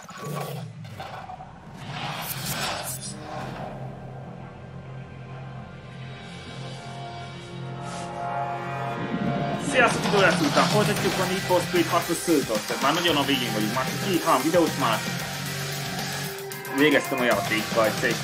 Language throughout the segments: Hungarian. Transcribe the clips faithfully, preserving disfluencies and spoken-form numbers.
Sziasztok, idő lesz után. Folytatjuk a Need for Speed Hustle-t. Már nagyon a végén vagyunk. Már csak két-három videót már végeztem a játékkal. Szép.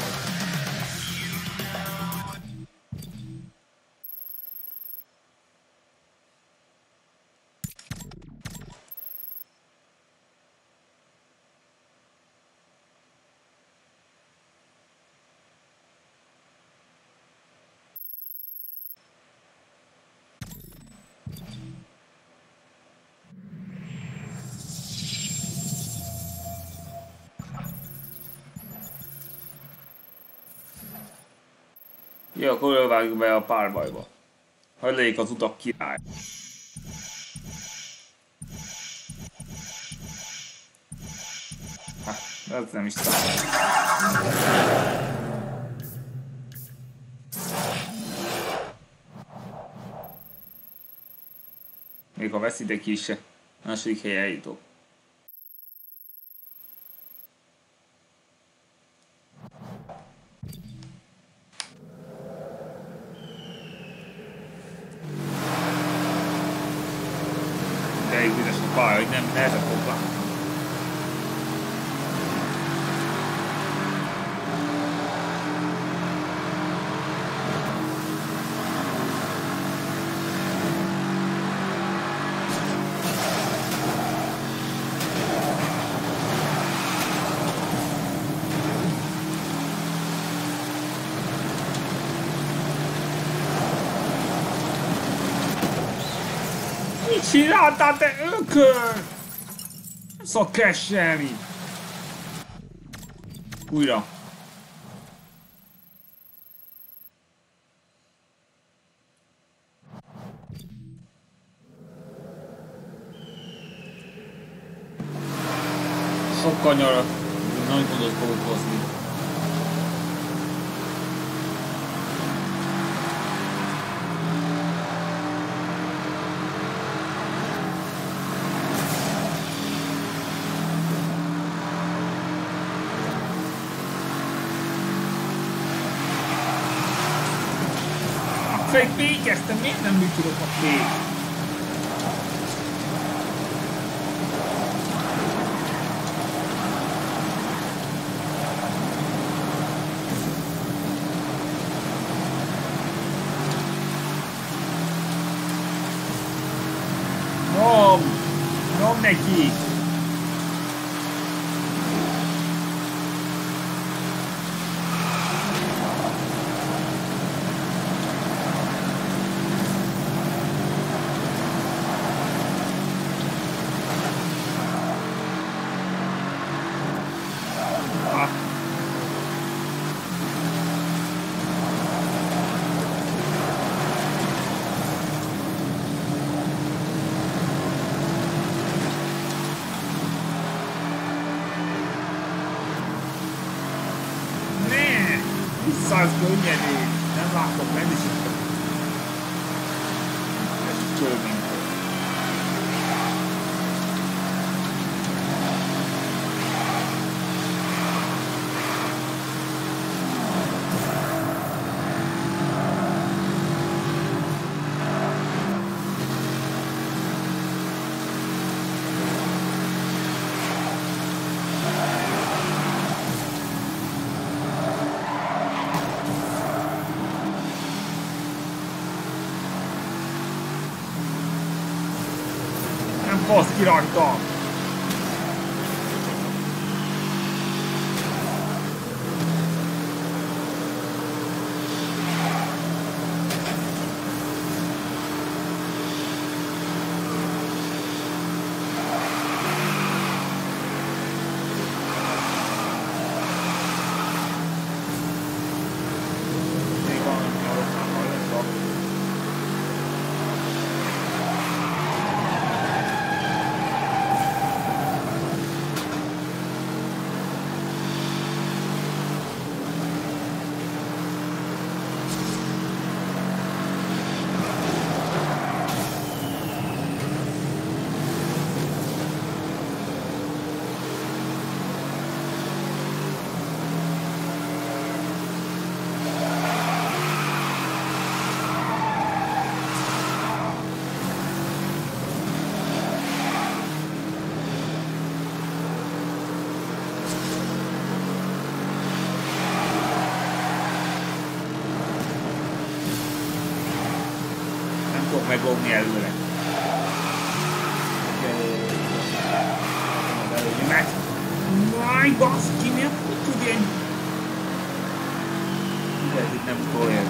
Jó, akkor ölvágjuk be a párbajba. Hajlék az utak király. Hát, ez nem is számít. Még ha veszitek is, a második helyen eljutok. Hogy nem nehezebb hozzá. Mit csináltál, te ökör? Nem szok kesselni. Újra. Sokkal nyara. Nagy gondot fogok hozni. Fék végeztem, miért nem működök a fék? Nyom! Nyom neki! Száz könnyedén, nem látok, nem is itt. Ez csörmény. Basz ki rajta! fog meglógni előle. Mert... Máj, baszki, miért tud ilyen... Ez itt nem utolérni.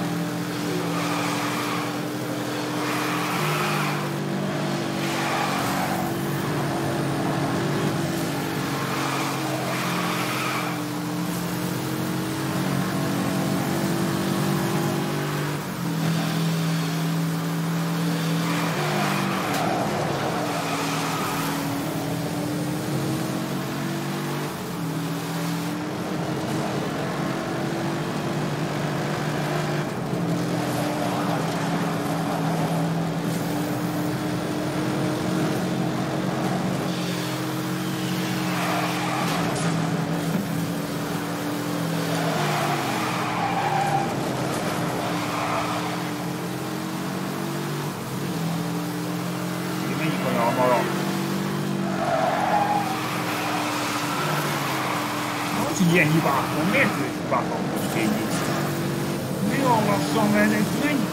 Ilyen hibátlan, miért ő hibátlan most így? Mi olyan lassan mennek, menj!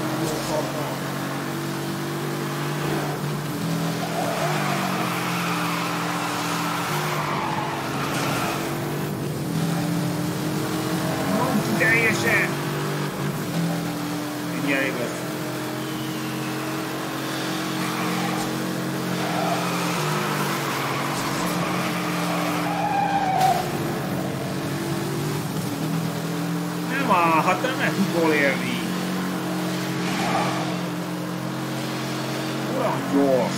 Mondd teljesen! Ennyi elég lesz. Hát nem lehet utolérni. Olyan gyors.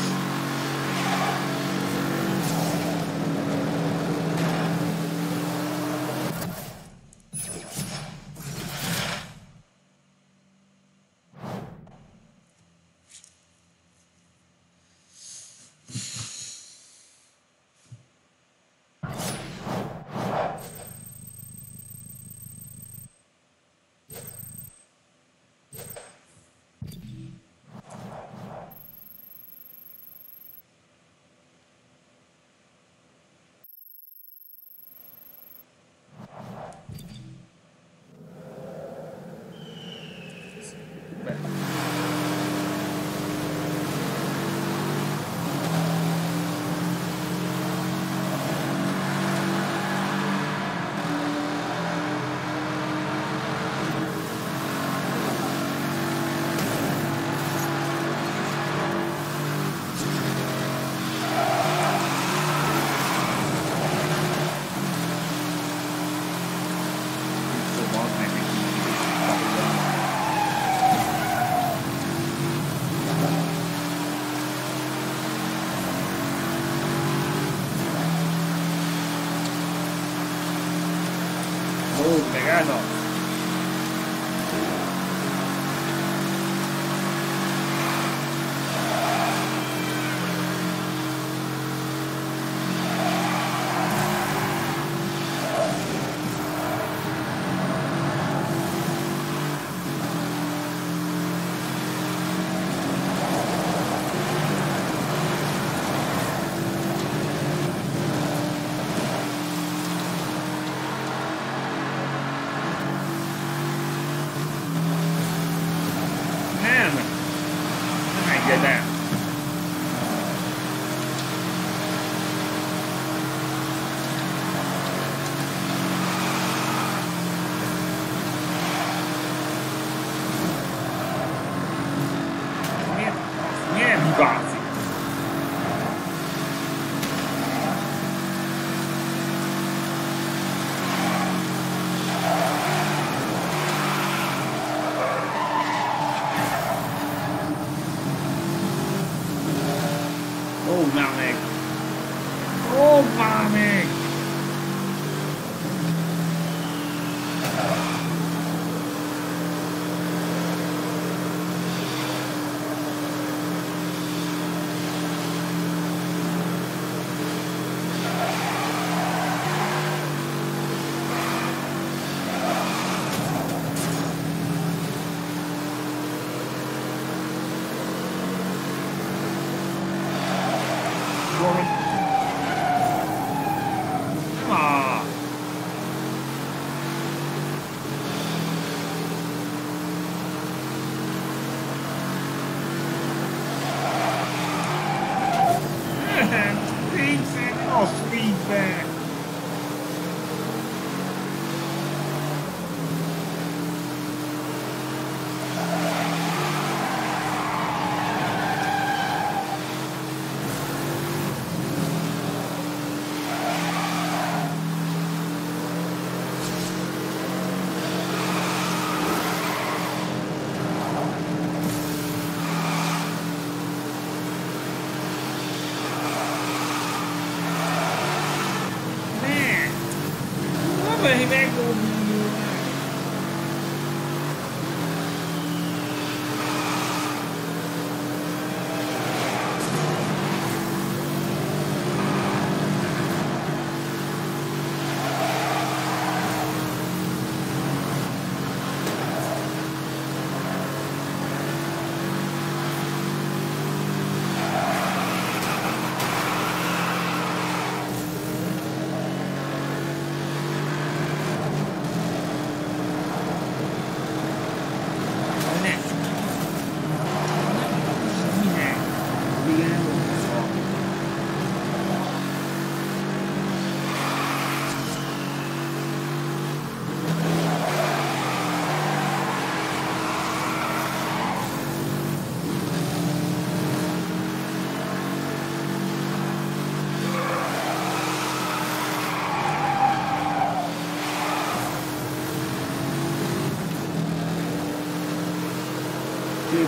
Megállt.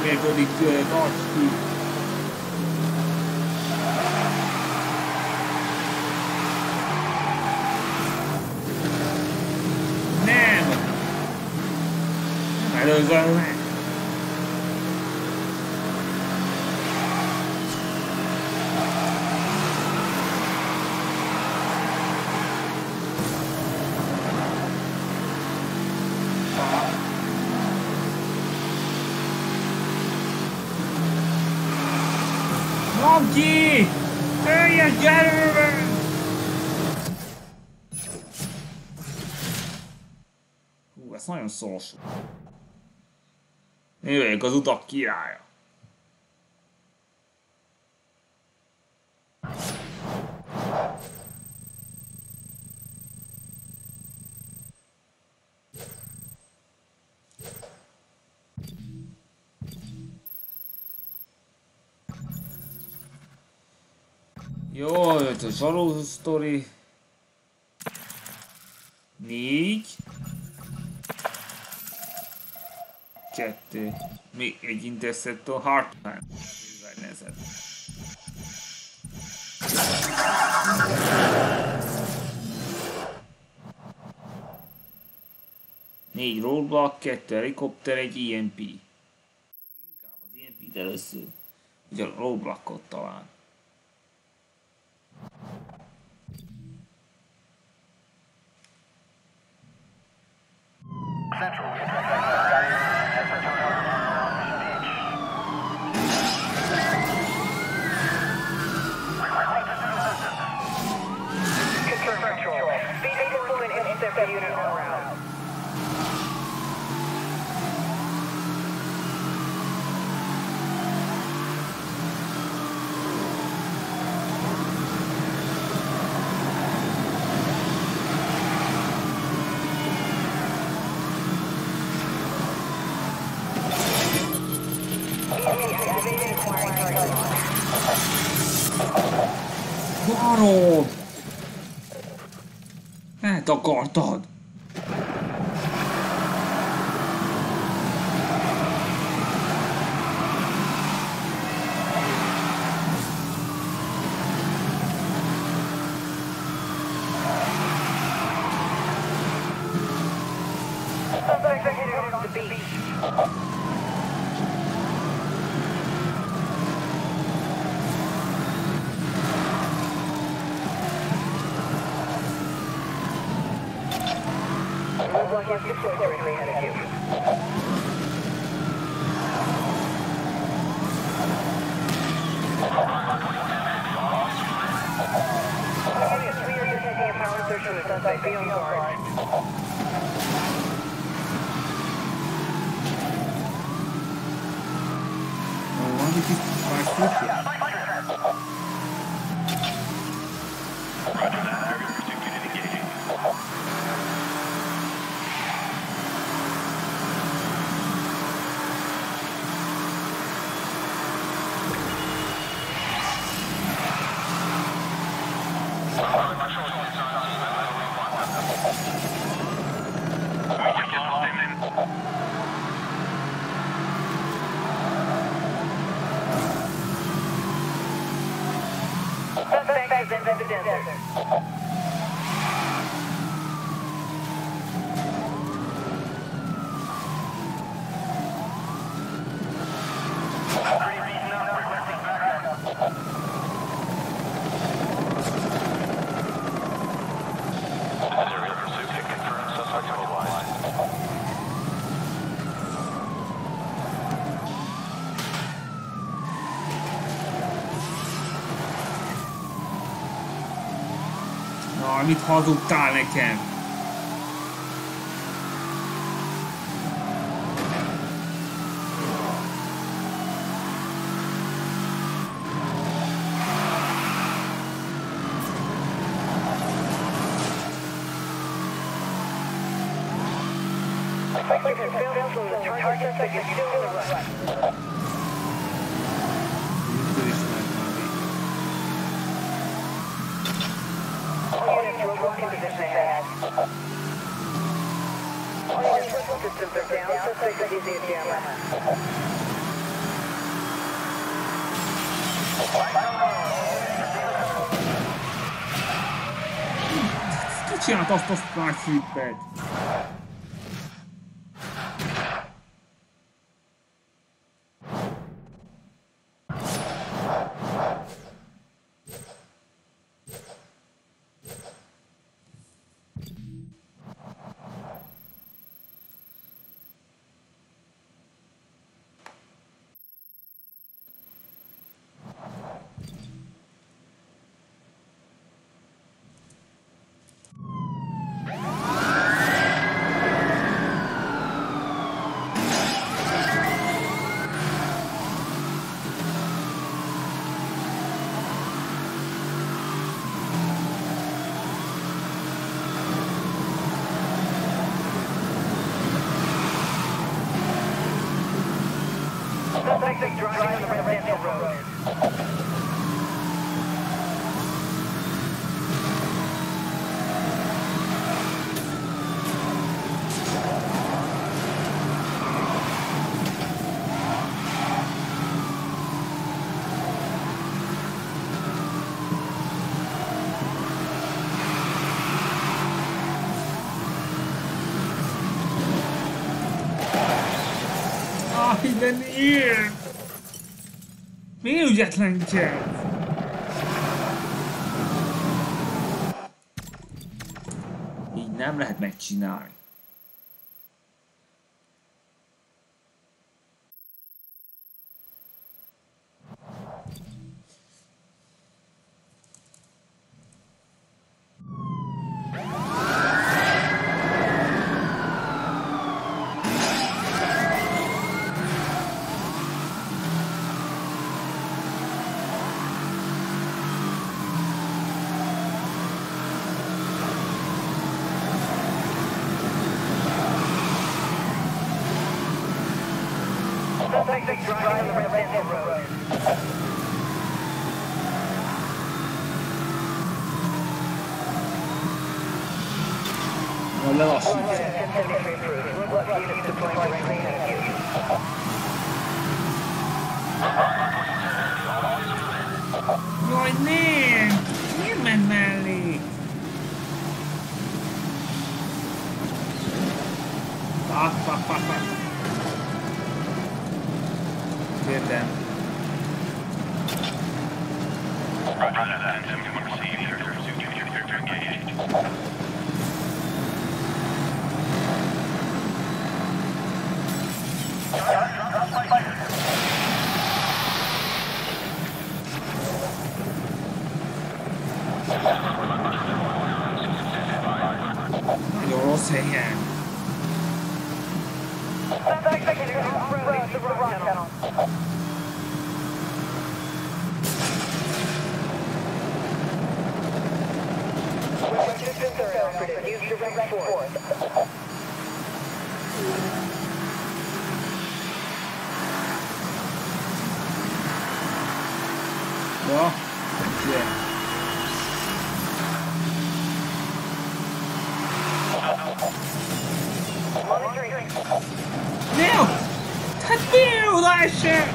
Miért itt tarts ki? Nem! Nem előzöl meg! Ki! Teljes gyerőben! Hú, ez nagyon szólsó. Én vagyok az utak királya. Jó, jött a zsaró sztori. Négy. Kettő. Még egy Interceptor Hardman. Négy roadblock, kettő helikopter, egy I M P. Inkább az I M P-t először. Ugye a roadblockot talán. Barod! Eltakartad! Mit hazudtál nekem? Megcsinált azt a Star Flipet! De miért? Miért ügyetlenkedsz? Így nem lehet megcsinálni. Jaj, nem! Miért ment mellé? Ah, ah, ah, ah. Értem. Nagyon rossz helyen. Ja, yeah. Neo! Hát miért oda esett?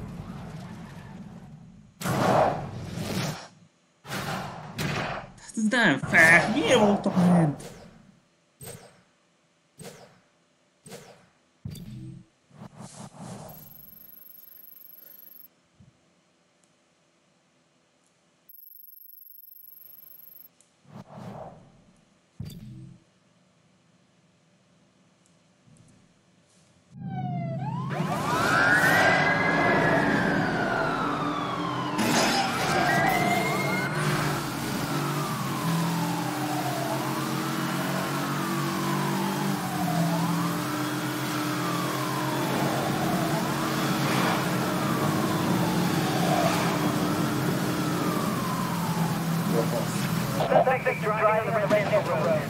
Ez nem fair, miért voltak ment? Drive the Residential Road.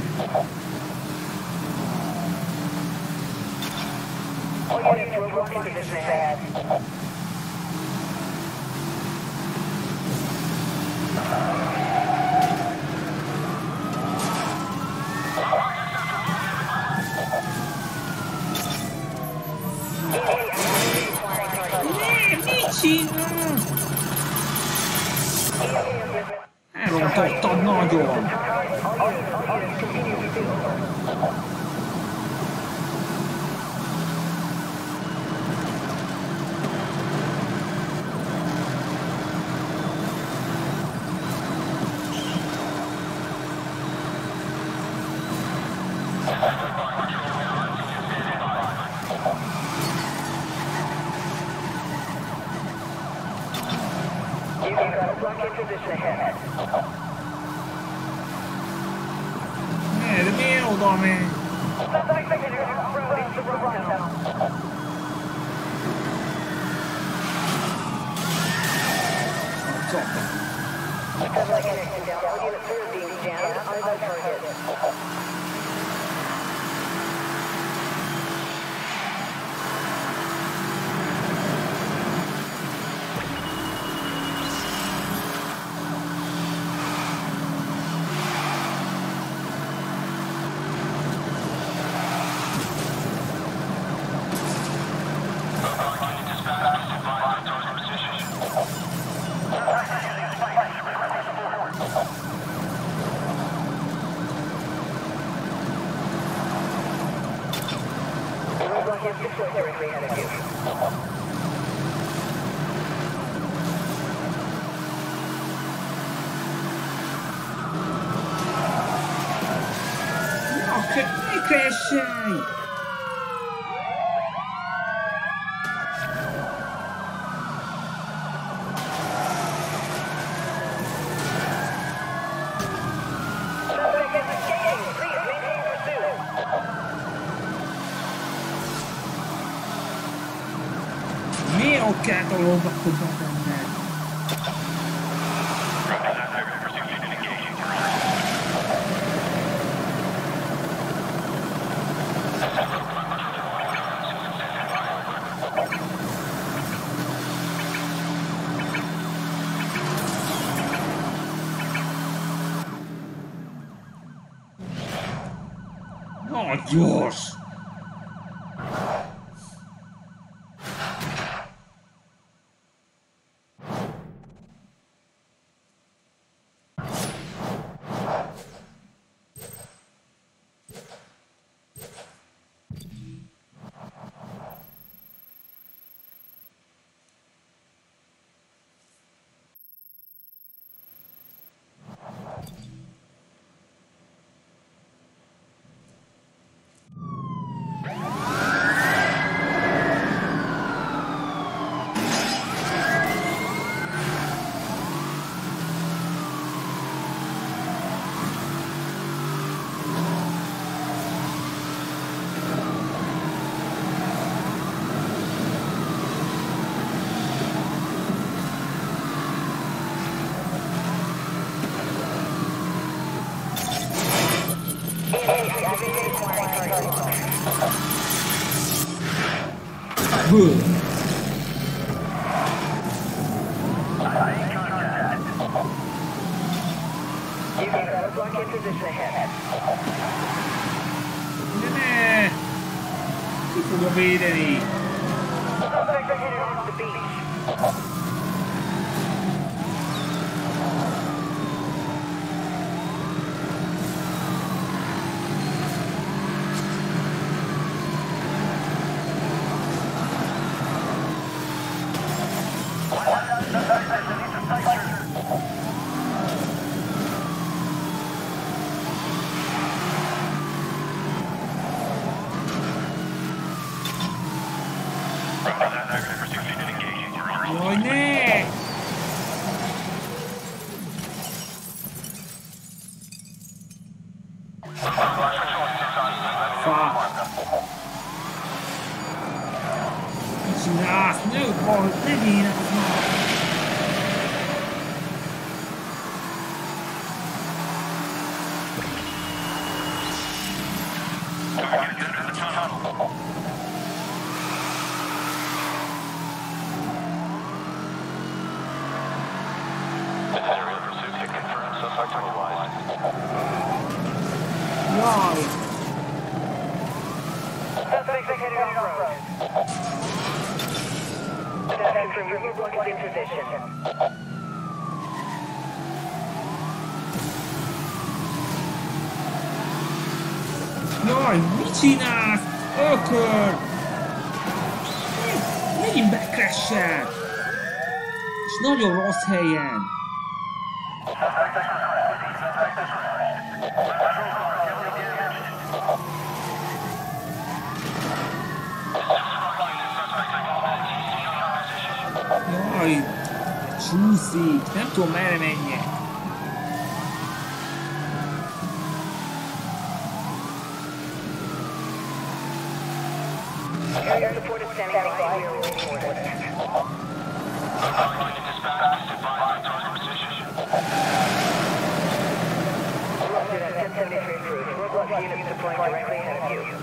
All units will look into this ahead. Elrontottam nagyon! All units, all units, continue to do. You've got a blockade position ahead. Eh, dove oda me? Suspect taken off-road into the rock tunnel. Zoppa. Satellite connection down. All units are being jammed on the target. Directly ahead of you. No, che mi cresci? Suspect is escaping. Please maintain pursuit. Mi ho cazzo da me. Oh, Dios. Good. You've got a roadblock in position ahead. Non è... Si può vedere. Suspect are headed off the beach. Non è... Fa... Ah, snowball, divina. Wow. Suspect are headed off-road. Suspect from roadblock is in position. Jaj, mit csinálsz? Ökör! Megint becrashel! És nagyon rossz helyen! Jaj, csúszik, nem tudom merre menjek. Carrier support is standing by. We are waiting for it. Roger that, ten seventy-three approved. Roadblock units deploying directly ahead of you.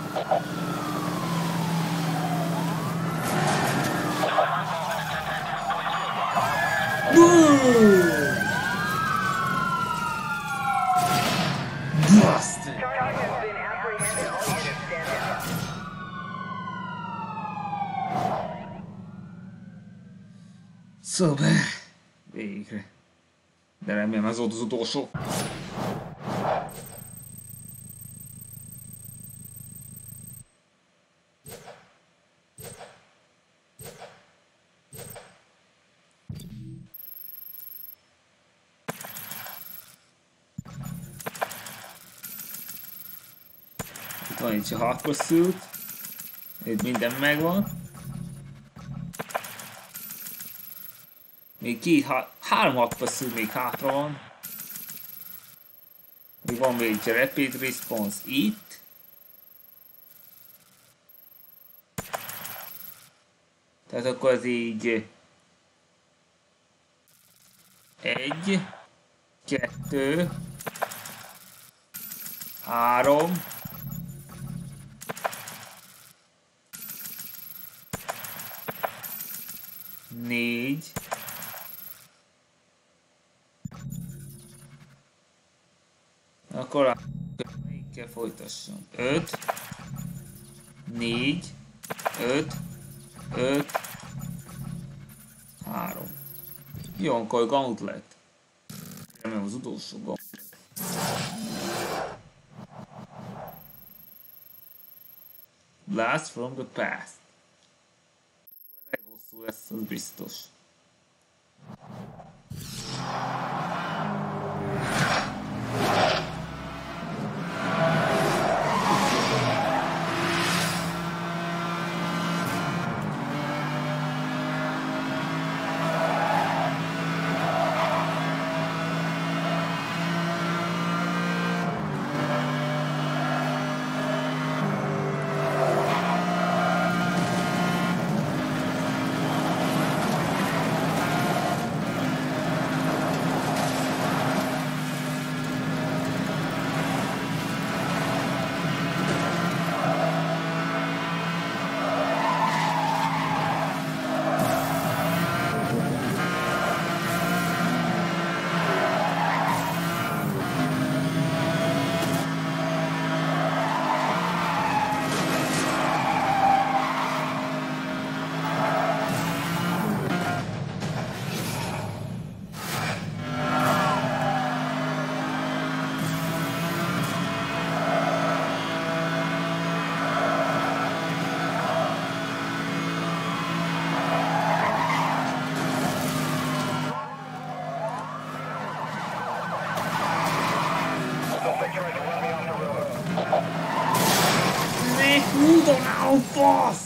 Bastard! Target has been apprehended. All units stand down. Szóval, végre. De remélem ez volt az utolsó. Itt van egy hot pursuit. Itt minden megvan. Még két, há három hot pursuit még hátra van. Még van még egy rapid response itt. Tehát akkor az így egy, kettő, három, négy, akkor melyikkel folytassam? öt, négy, öt, öt, három. Jó, akkor gauntlet. Remélem az utolsó gauntlet. Blast from the past. Ez hosszú lesz, az biztos. Oh, boss!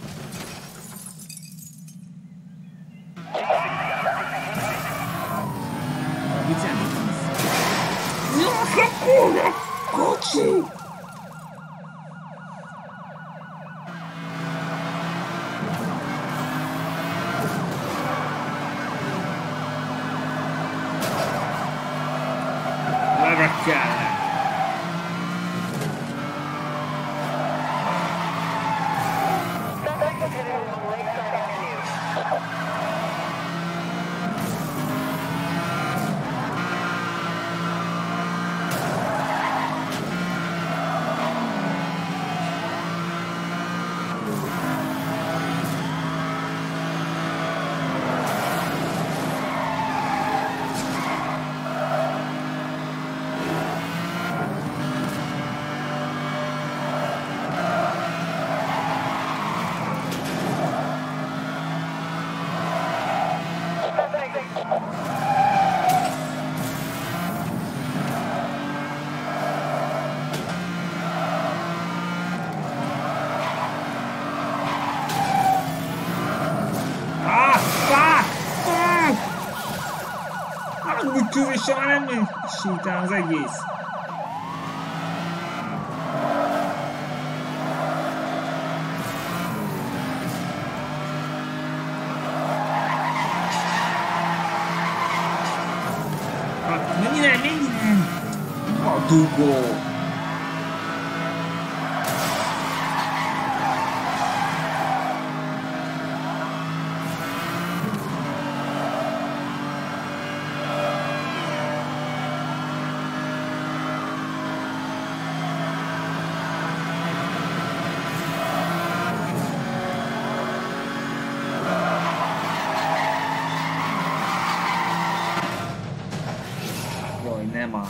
Mit jelent? Jaj, akkor kocsi! Merre kell? tűzéssel már nem megy sétál az egész. Hát mennyire, mennyire? A dugó. Nem áll.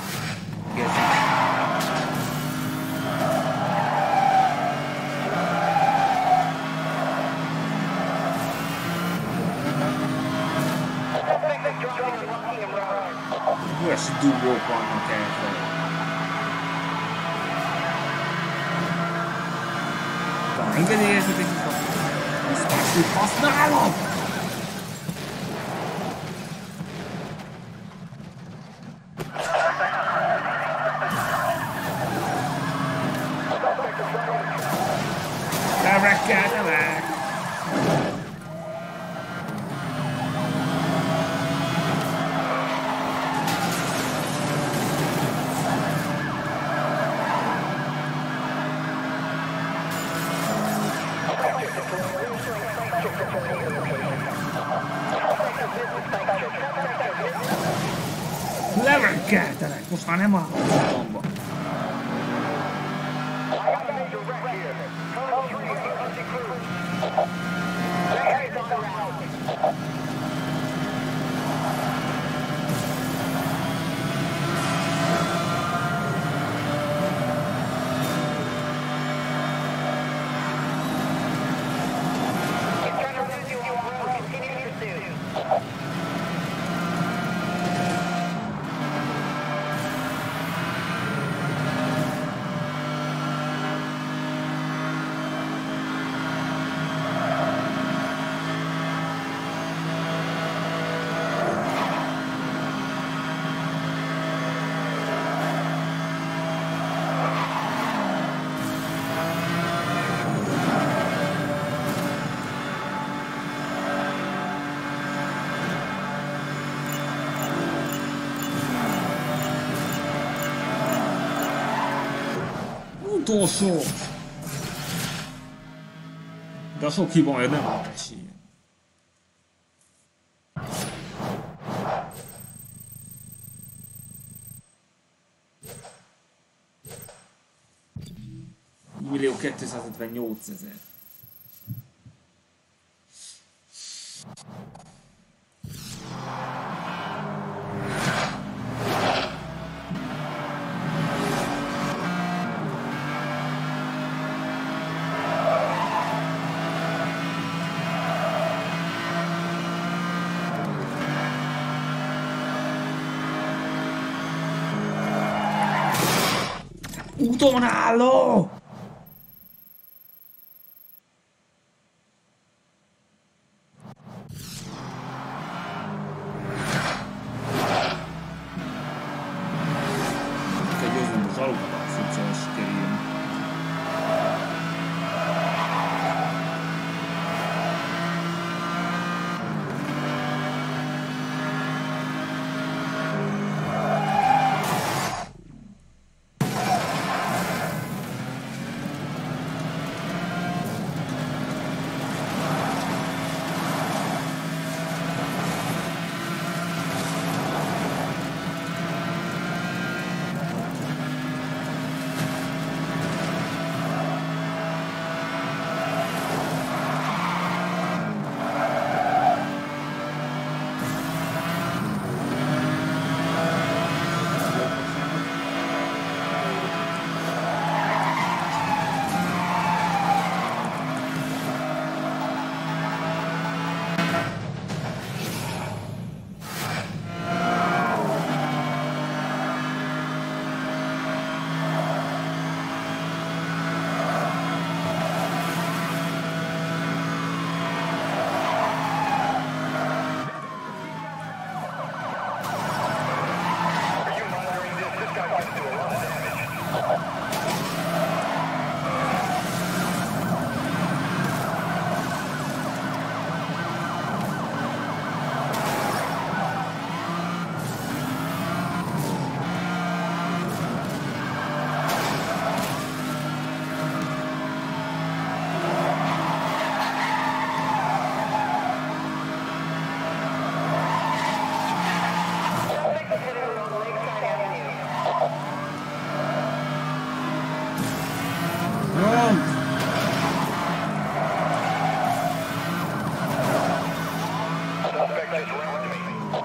Üres dugók vannak elfelé. Talán engedélyezhetek is a... Ezt most úgy használom! Cadillac. Levenkeltelek, most már nem a tomba. Utolsó! De a sok hiba majd nem volt esélye. millió kétszázötvennyolcezer. Úton álló! Kell győznöm a zsalukat, szintén sikerüljön.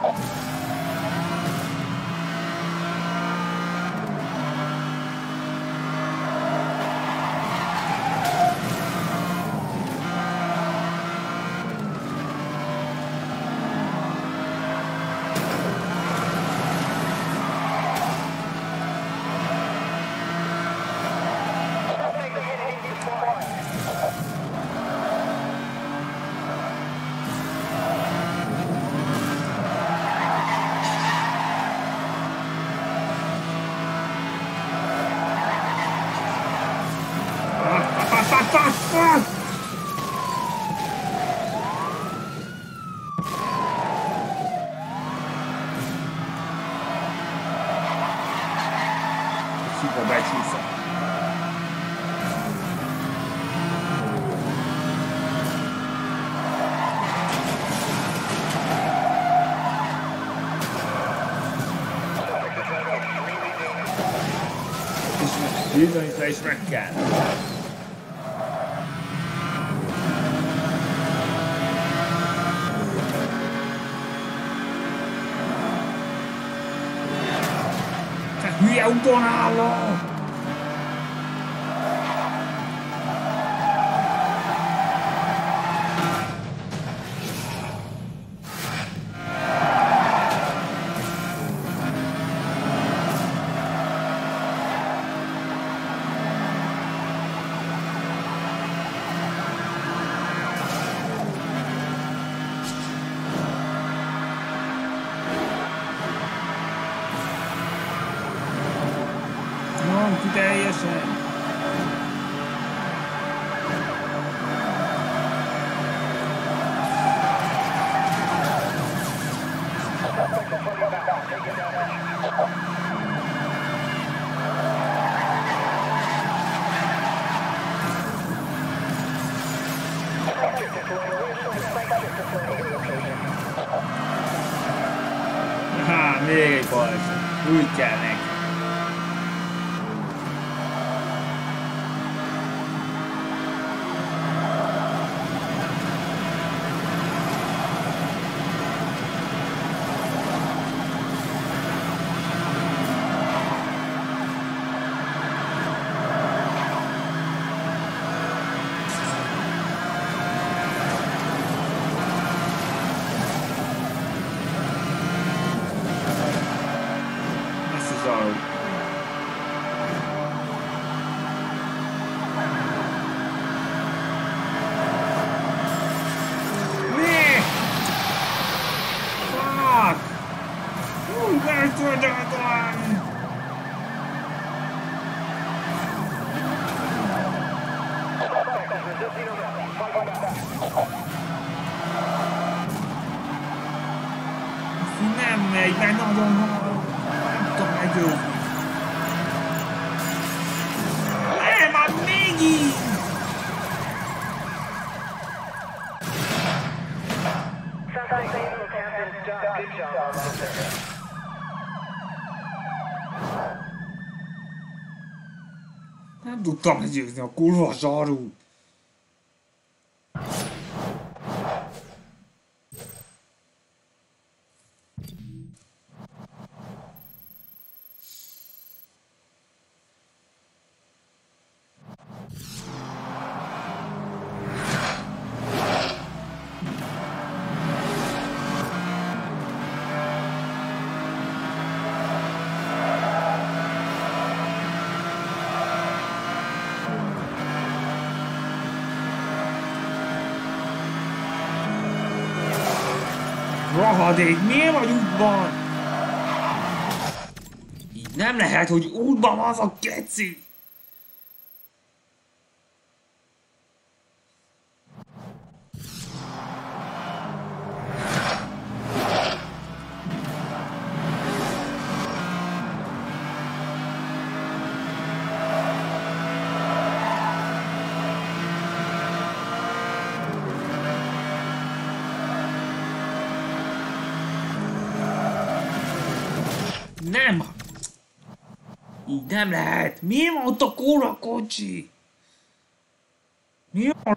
Hiba becsúszom. És bizonyítva is meg kell. Hülye úton állok! Teljesen! Há, még egy baleset. Úgy kell neki. Nem megy, mert nagyon halad. Nem tudom meggyőzni. Nem, már mégis! Nem tudtam meggyőzni a kurva zsarút. Rohadék, miért vagy útban? Így nem lehet, hogy útban van az a keci! Nem! Így nem lehet! Miért van ott a kurva kocsi? Mi van?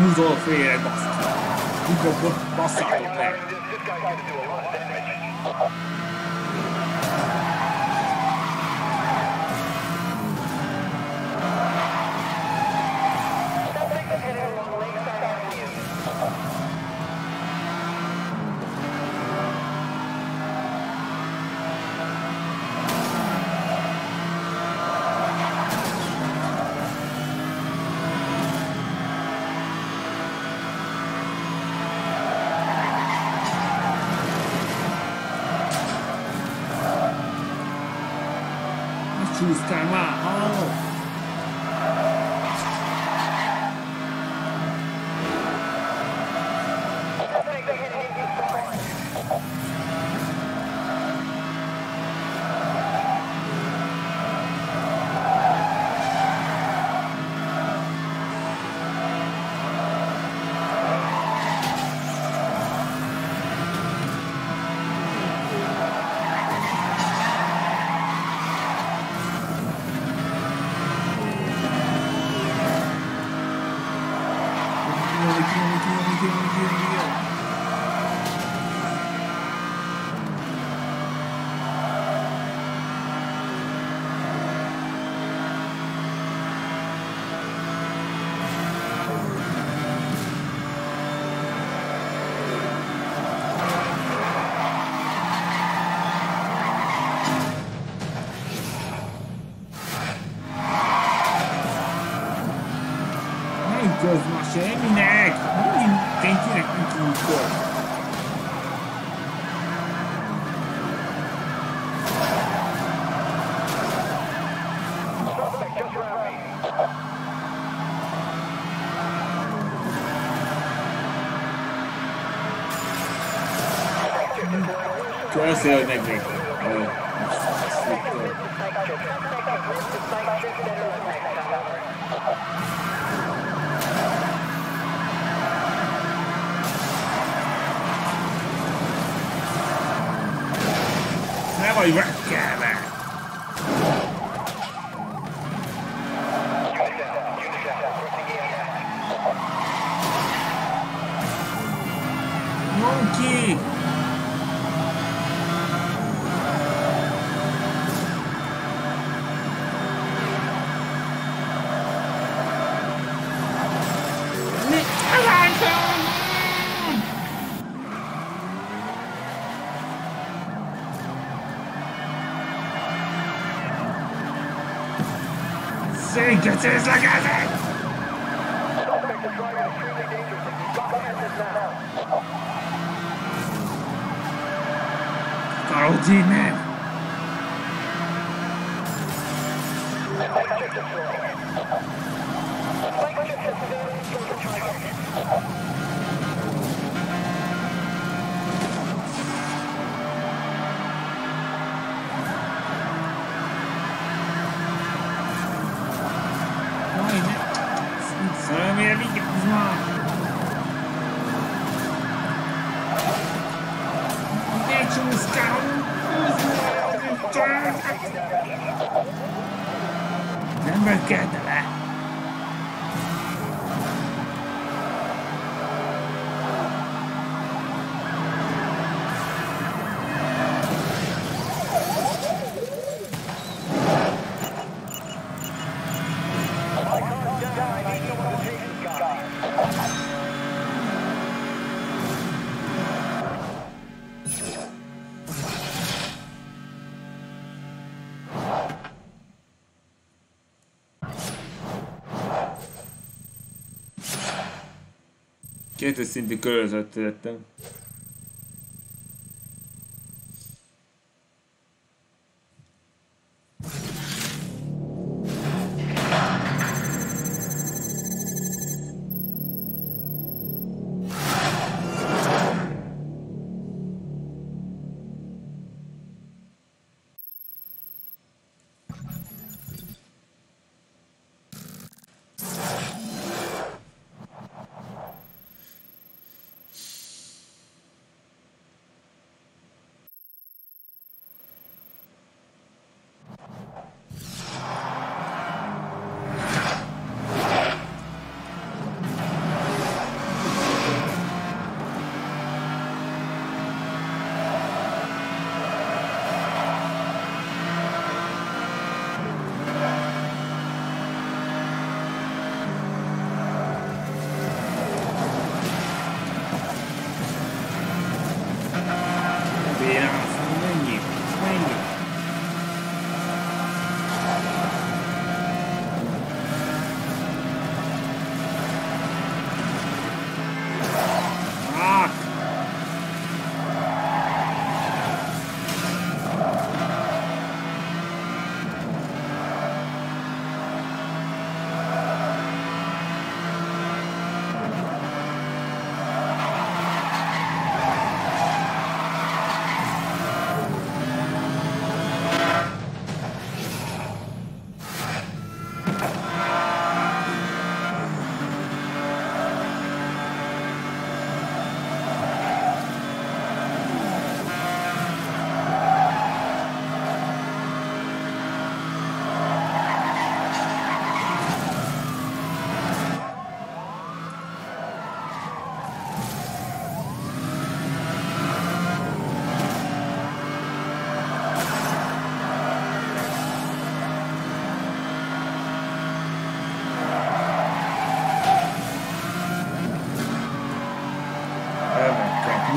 húzol félre, basszus! Mikor basszátok meg! Csúszkál már, hallod? Közben semminek! Mindenkinek mikor! Köszönöm, hogy megvédtem. Ne vagy megkelve! Monkey! Szénkecézlek ezek! Akarodj innen! Miért vigyázz már! Ne csúszkál! Nem megkelte le! Kettős szintű körözött lettem.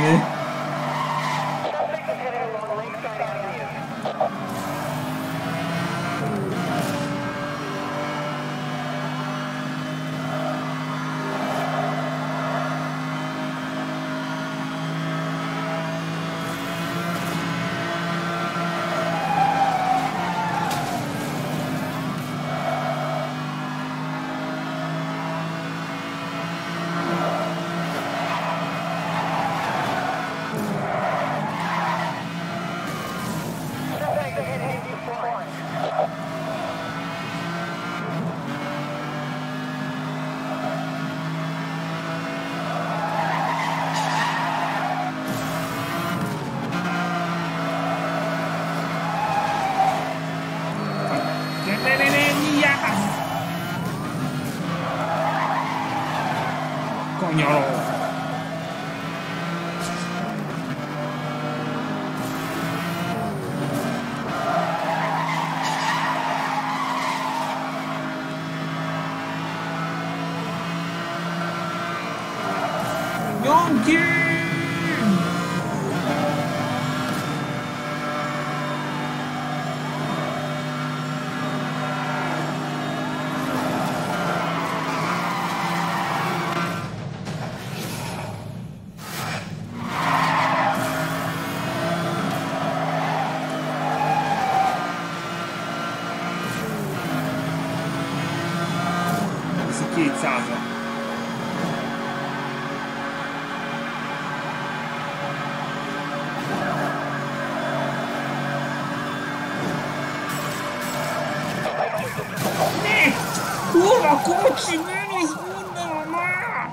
Mi? Kanyaró! Nyomd ki! kétszázra. Ne! Kurva kocsi, ne nézd mondom már!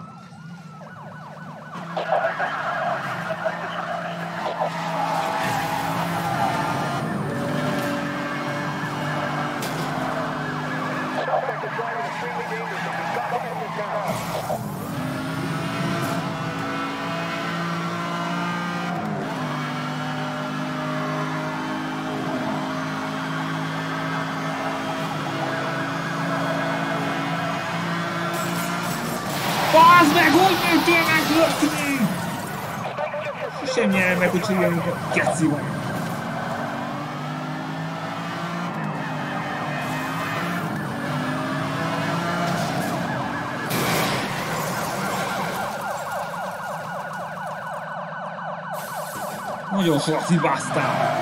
Bazd meg, hogy mentél megtörténni? Sosem nyerem meg, hogy csináljuk a keci van. Nagyon sokat hibáztál.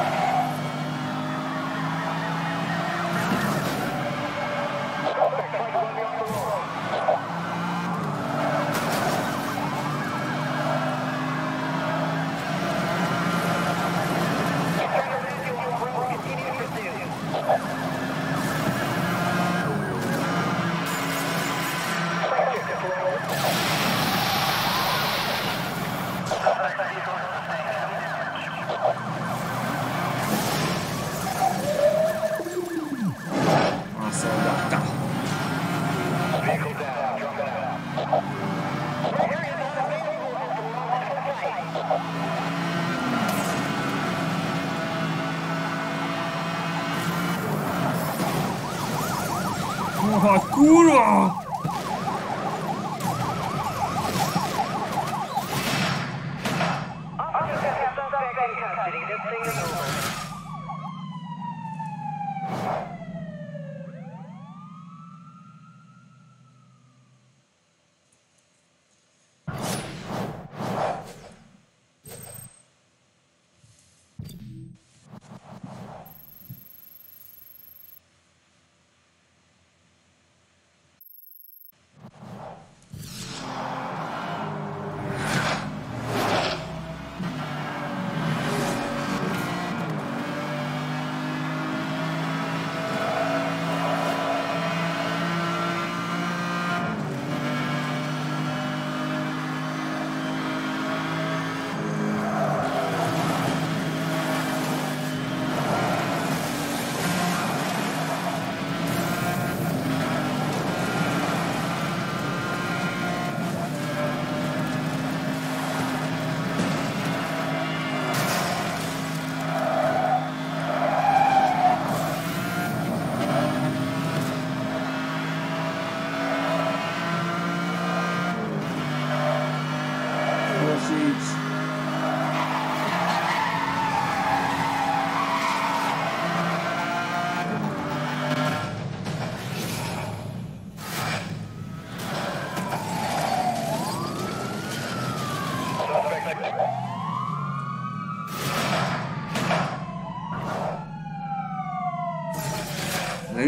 Oh, kurva!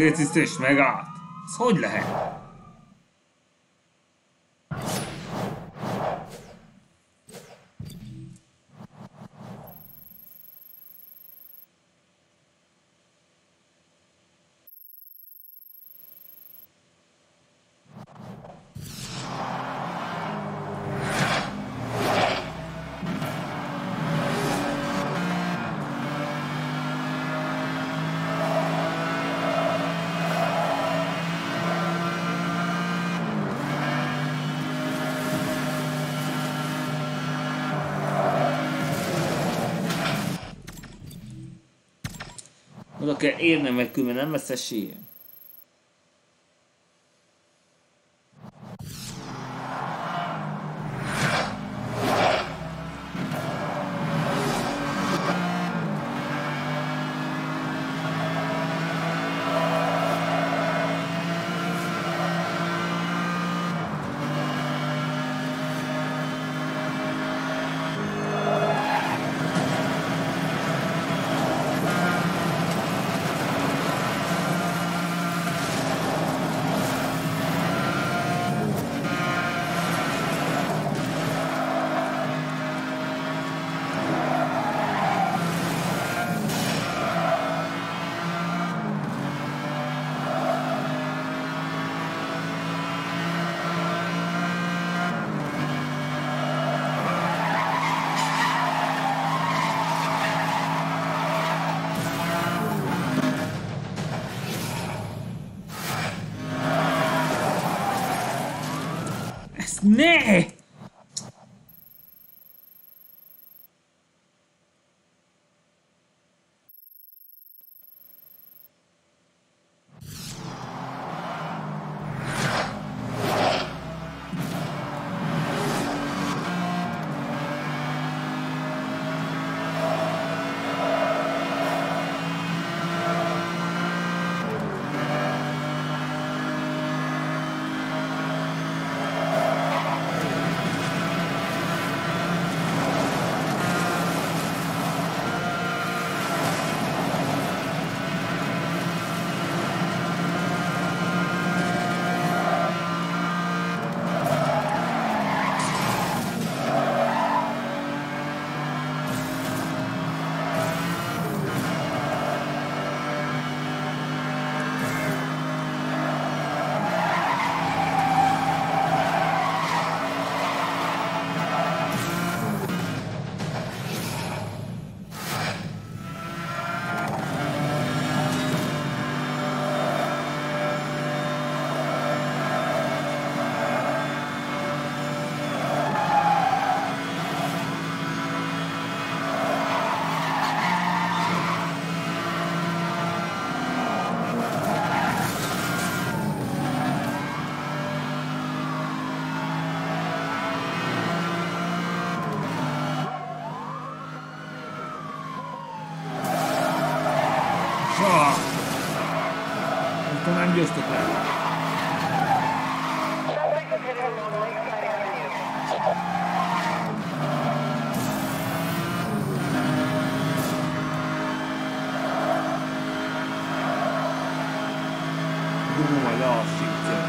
Segédtisztés megállt. Ez hogy lehet? Oda kell érnem meg, különben nem lesz esélye. Ne! Nem győztök le. Gumó majd lassítja.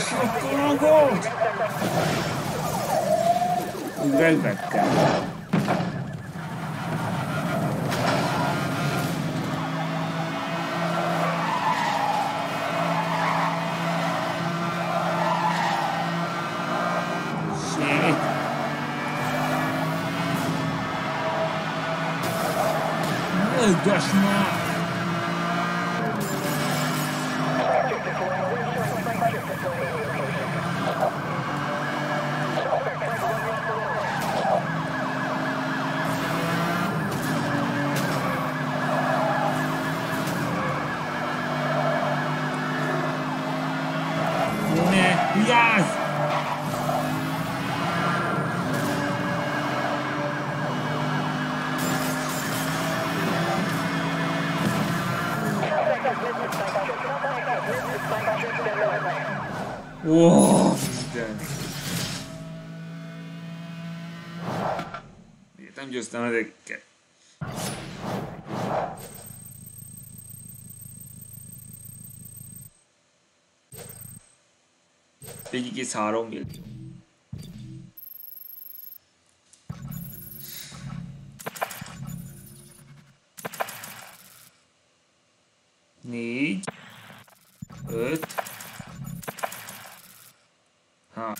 Hasonlót! Ugrálj meg kell. Ugass már! Ne, vigyázz! Ó, Isten! Miért nem győztem ezeket? egy egész három millió. Négy. Öt. Ha.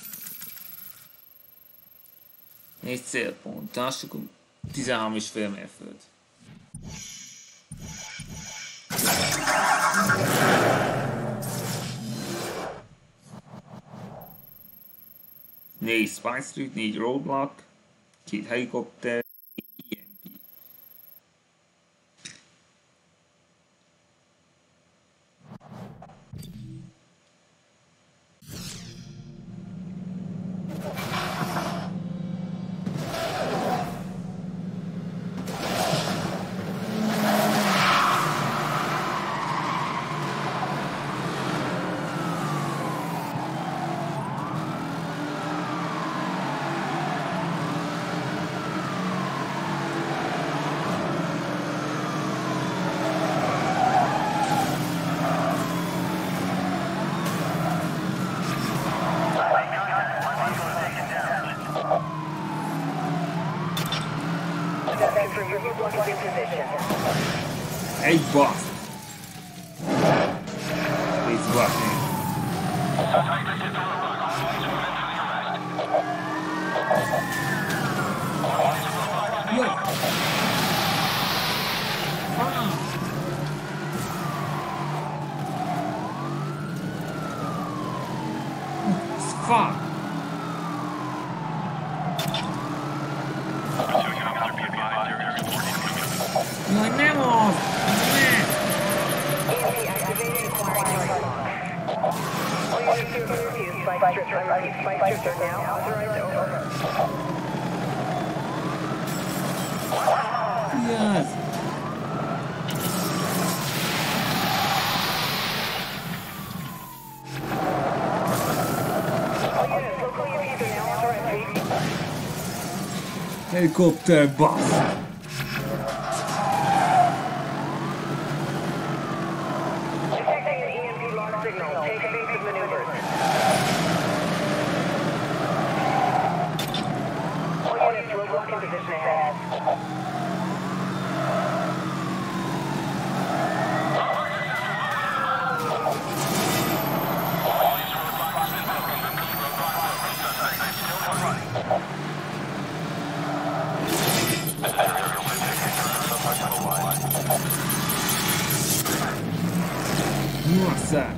Négy célpontás, akkor tizenhárom és fél mérföld. Négy Spy Street, négy Roadblock, két helikopter, négy i em pé. Egy basz! Nézd baszni! Jaj! Ez fuck! Jaj, nem az! Ne! Yes! Helikopter basz! Nossa!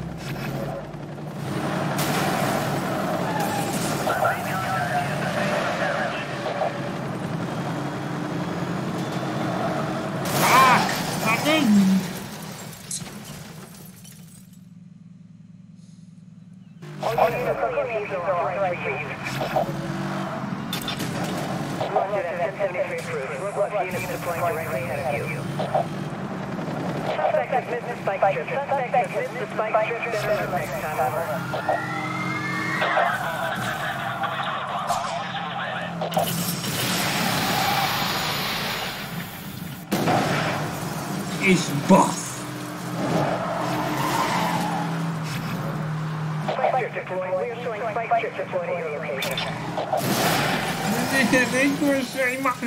Ah! Cadê? Suspect has missed the spike trip. Suspect has missed the spike trip. Better next time, over. Ich boss! Spike strip deployed. We are showing spike strip deployed at your location. Thank you very much.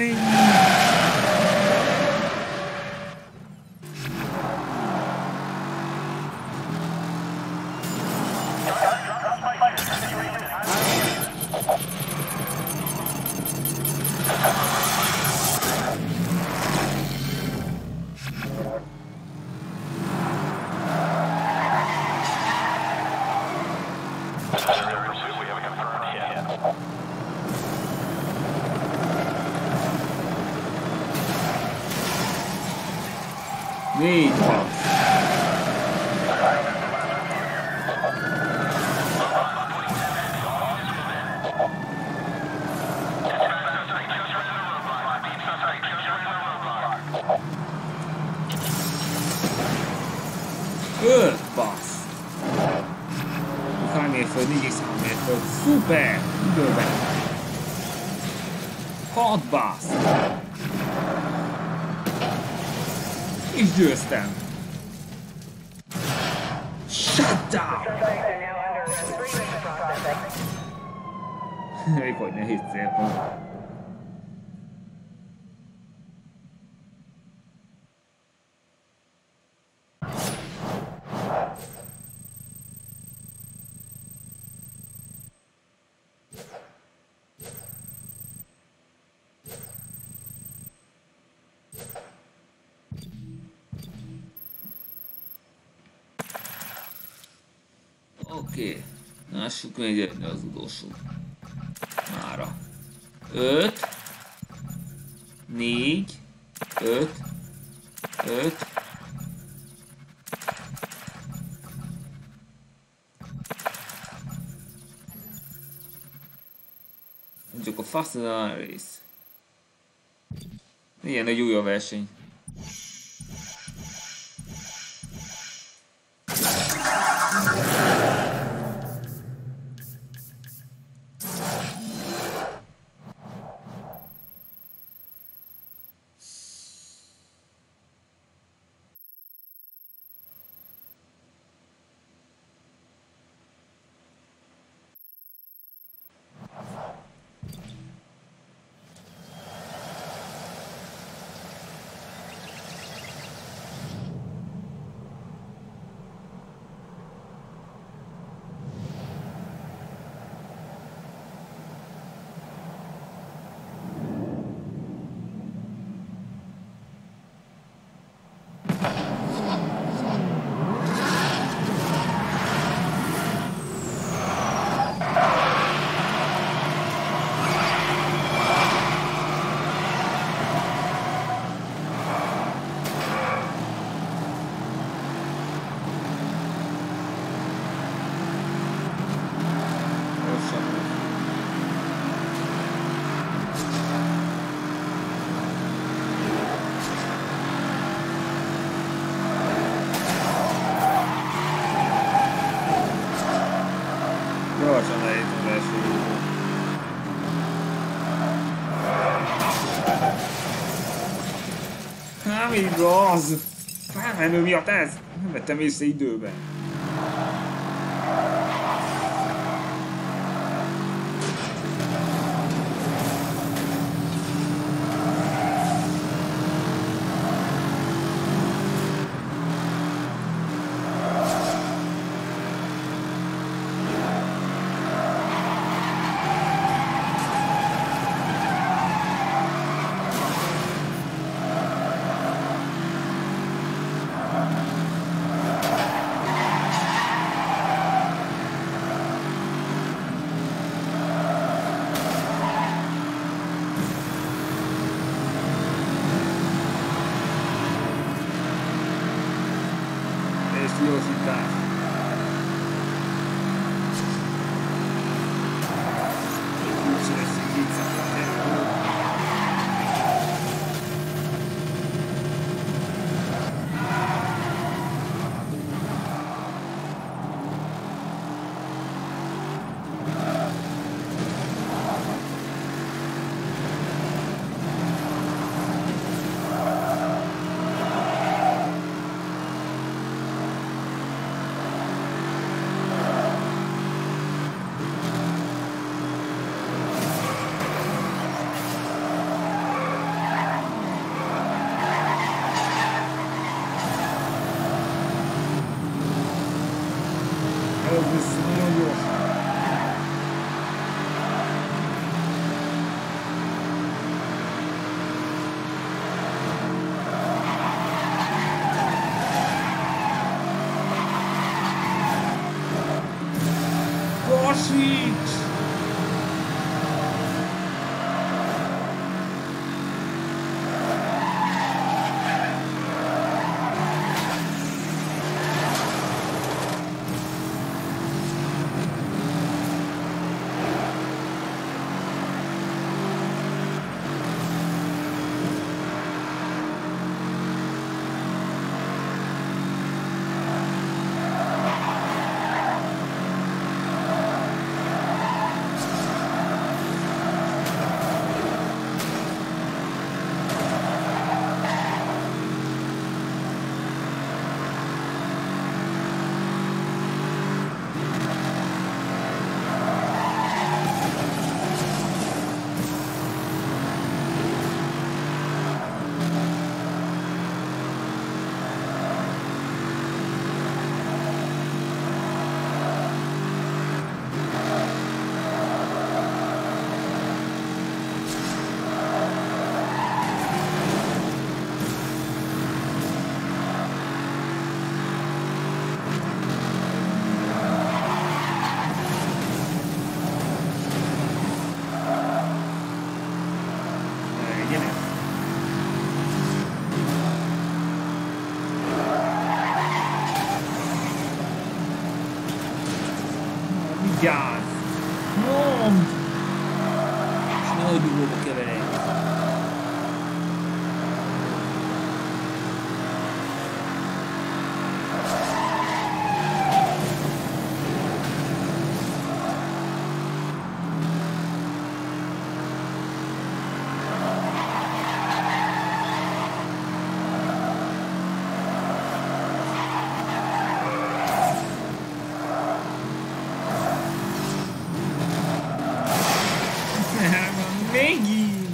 Négy van. Öt bassz. Hány mérföld? négy egész három mérföld. Szuper! Időben. Hat bassz. És győztem. Shut down! Még hogy nehéz célpont. Oké, lássuk még egy az utolsó. Mára. Öt. Négy. Öt. Öt. Csak a Fast and Race. Ilyen egy újabb verseny. Gyorsan lejött az első idő. Nem igaz! Felmenő miatt ez! Nem vettem észre időben. Ez vissza, nagyon gyorsan. Lassíts! Vigyázz! Mondd! És nehogy dugóba keveredj! Megint!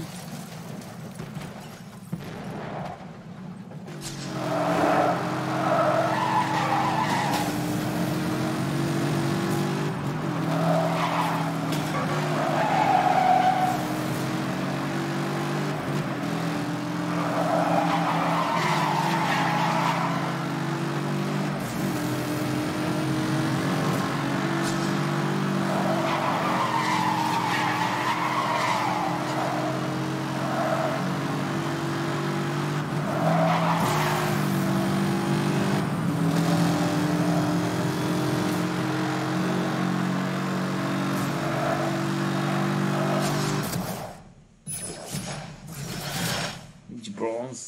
Bronze.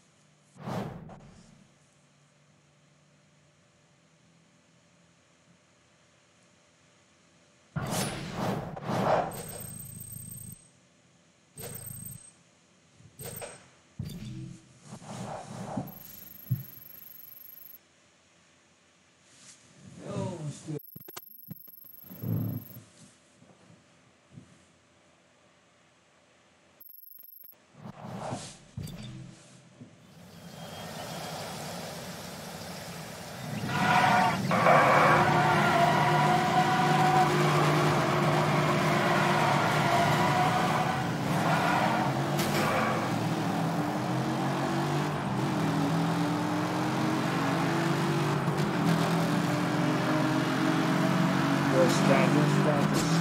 Status, status.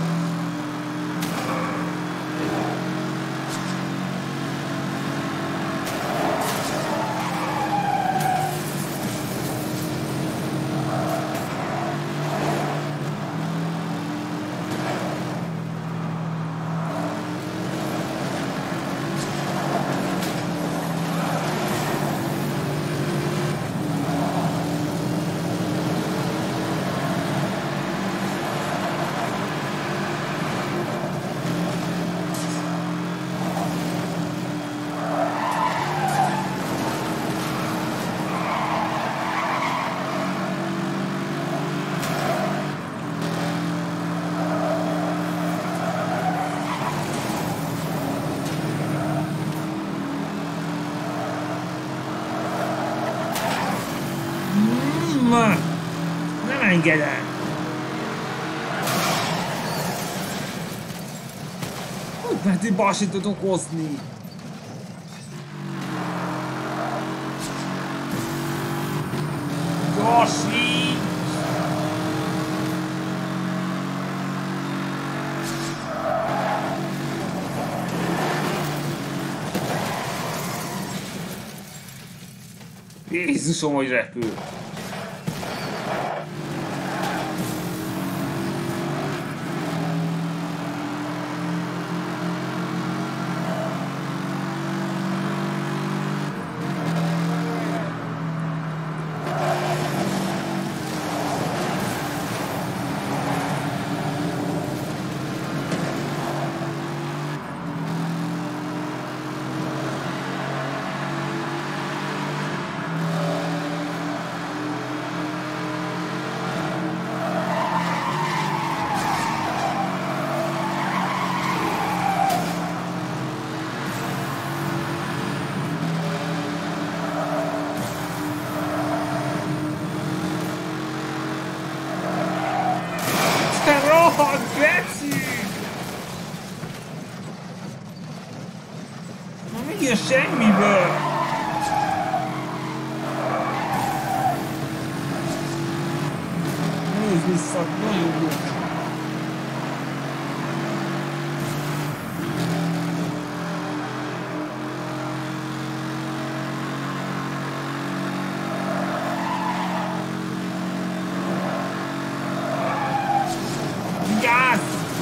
Nem engedem! mert itt balsit tud okozni. Gyorsít! Jézusom, hogy repül! Semmiből! Nézd vissza, nagyon jó! Gáz!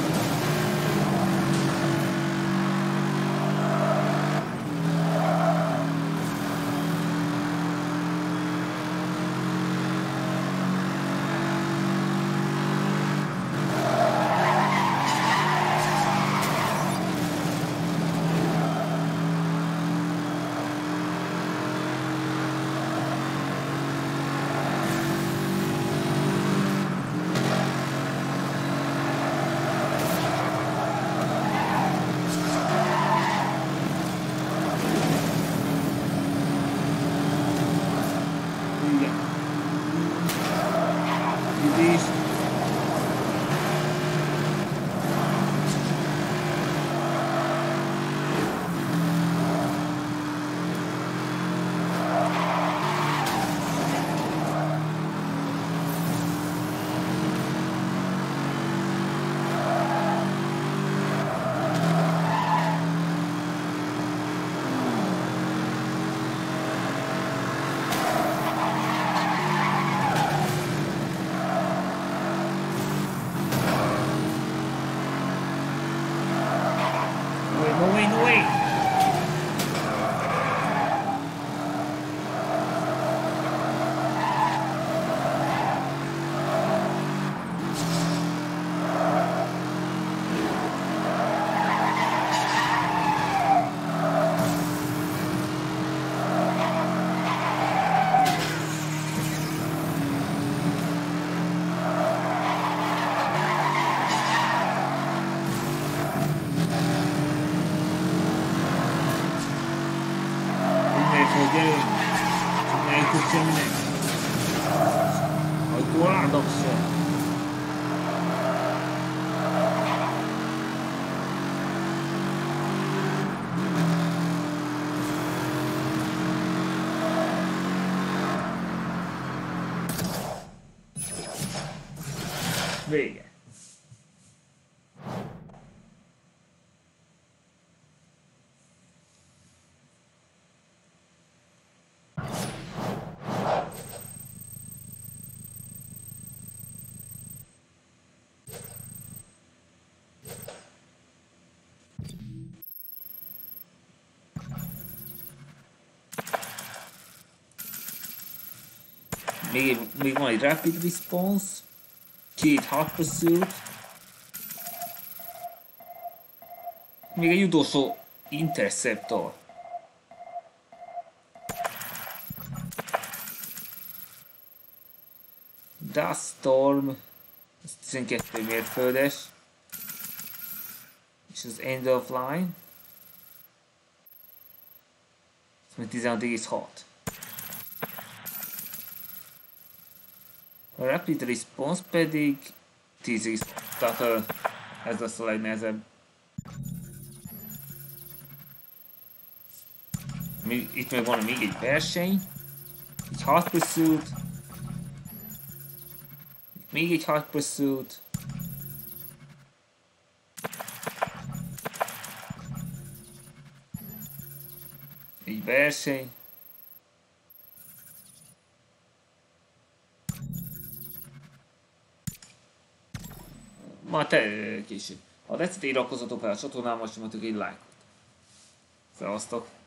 Vége. Még, még van egy Rapid Response, két Hot Pursuit, még egy utolsó Interceptor. Dust Storm, ez tizenkettő mérföldes, és az End of Line, ez tizenhat egész hat. A Rapid Response pedig tíz egész hat, tehát ez lesz a legnehezebb. itt meg van még egy verseny. Egy Hot Pursuit. Még egy Hot Pursuit. Egy verseny. Ma te később. Ha tetszett, iratkozzatok fel a csatornámmal, és nyomatok egy lájkot. Szevasztok!